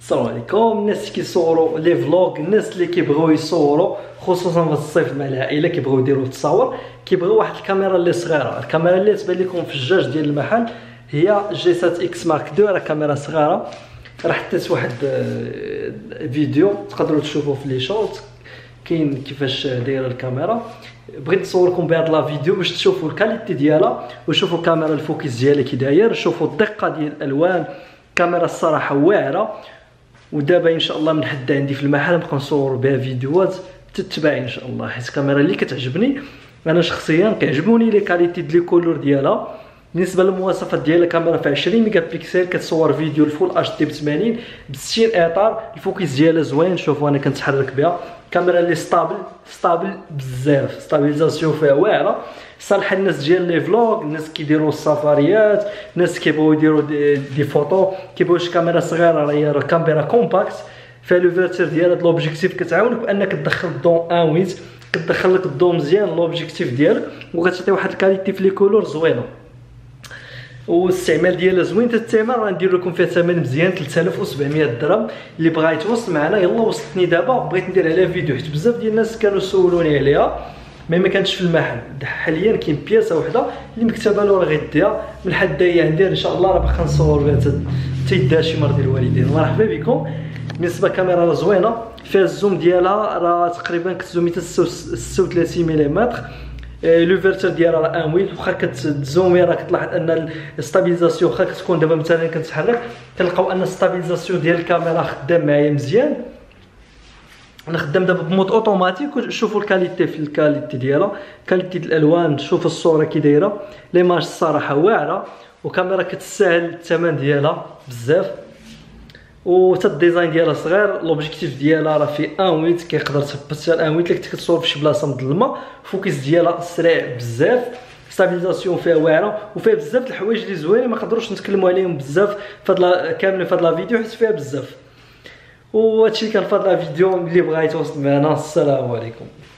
السلام عليكم. الناس اللي كيصوروا لي فلوغ، الناس اللي كيبغيو يصوروا خصوصا في الصيف مع العائله، كيبغيو يديروا التصاور، كيبغيو واحد الكاميرا اللي صغيره. الكاميرا اللي تبان لكم في الجاج ديال المحل هي G7 X Mark II. راه كاميرا صغيره، راه حطيت واحد فيديو تقدروا تشوفوا في لي شورت كاين كيفاش دايره الكاميرا. بغيت نصوركم بهاد لا فيديو باش تشوفوا الكاليتي ديالها وشوفوا الكاميرا الفوكس ديالها كي داير، شوفوا الدقه ديال الالوان. كاميرا الصراحه واعره، ودابا ان شاء الله من حد عندي في المحل نبقى نصور بها فيديوهات تتباع ان شاء الله، حيت الكاميرا اللي كتعجبني انا شخصيا. كيعجبوني لي كاليتي ديال لي كولور ديالها. بالنسبه للمواصفات ديالها، كاميرا في 20 ميجا بيكسل، كتصور فيديو الفول اتش دي ب 80 ب 60 اطار. الفوكس ديالها زوين، شوفوا انا كنتحرك بها. كاميرا اللي ستابل بزاف، ستابيليزاسيون فيها واعره، صالحه الناس ديال لي فلوغ، الناس كيديروا السفاريات، الناس كيبغيو يديروا دي فوتو، كيبغيو شي كاميرا صغيره. راهي كاميرا كومباكت، فيها لوفيرتير ديال هاد لوبجيكتيف كتعاونك بانك تدخل الضوء انويت، كتدخل لك الضوء مزيان لوبجيكتيف ديالك، وكتعطي واحد الكاليتي في لي كولور زوينه. والاستعمال ديالها زوين. الثمن راه ندير لكم فيها ثمن مزيان 3700 درهم. اللي بغا يتواصل معنا يلا وصلتني دابا، بغيت ندير عليها فيديو حيت بزاف ديال الناس كانوا سولوني عليها ما كانتش في المحل. حاليا كاين بياسه وحده اللي مكتبه له راه غيديها من حد هي عندي ان شاء الله، راه باقا نصور بها حتى يديها شي مرضي الوالدين. مرحبا بكم. بالنسبه كاميرا راه زوينه، فيها الزوم ديالها راه تقريبا كتزومي حتى 36 ملم. لوفيرتير ديالها راه انويل، واخا كتزومي راه كتلاحظ ان الستابيليزاسيون واخا كتكون دابا مثلا كنتحرك كنلقاو ان الستابيليزاسيون ديال الكاميرا خدام معايا مزيان. انا خدام دابا بمود اوتوماتيك، وشوفوا الكاليتي في الكاليتي ديالها، كاليتي الالوان، شوف الصوره كي دايره. ليماج الصراحه واعره، وكاميرا كتستاهل الثمن ديالها بزاف. وتا الديزاين ديالها صغير، لوبجيكتيف ديالها راه في انويت، كيقدر تهبط الانويت اللي كنت كتصور في شي بلاصه مظلمه. فوكس ديالها سريع بزاف، ستابيليزاسيون فيها واعره، وفيها بزاف د الحوايج اللي زوينين ما نقدروش نتكلموا عليهم بزاف كاملين في هاد لا فيديو حيت فيها بزاف. وهادشي اللي كان في هاد لا فيديو. اللي بغا يتواصل معنا السلام عليكم.